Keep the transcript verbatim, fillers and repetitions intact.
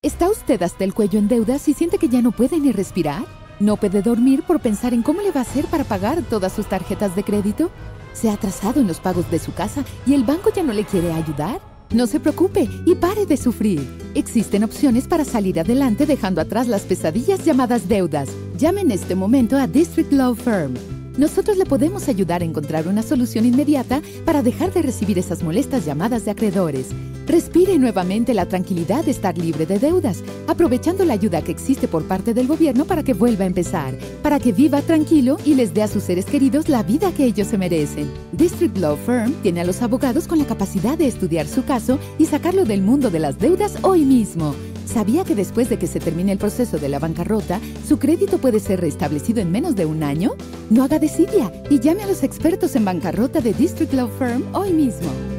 ¿Está usted hasta el cuello en deudas y siente que ya no puede ni respirar? ¿No puede dormir por pensar en cómo le va a hacer para pagar todas sus tarjetas de crédito? ¿Se ha atrasado en los pagos de su casa y el banco ya no le quiere ayudar? No se preocupe y pare de sufrir. Existen opciones para salir adelante dejando atrás las pesadillas llamadas deudas. Llame en este momento a District Law Firm. Nosotros le podemos ayudar a encontrar una solución inmediata para dejar de recibir esas molestas llamadas de acreedores. Respire nuevamente la tranquilidad de estar libre de deudas, aprovechando la ayuda que existe por parte del gobierno para que vuelva a empezar, para que viva tranquilo y les dé a sus seres queridos la vida que ellos se merecen. District Law Firm tiene a los abogados con la capacidad de estudiar su caso y sacarlo del mundo de las deudas hoy mismo. ¿Sabía que después de que se termine el proceso de la bancarrota, su crédito puede ser restablecido en menos de un año? No haga desidia y llame a los expertos en bancarrota de District Law Firm hoy mismo.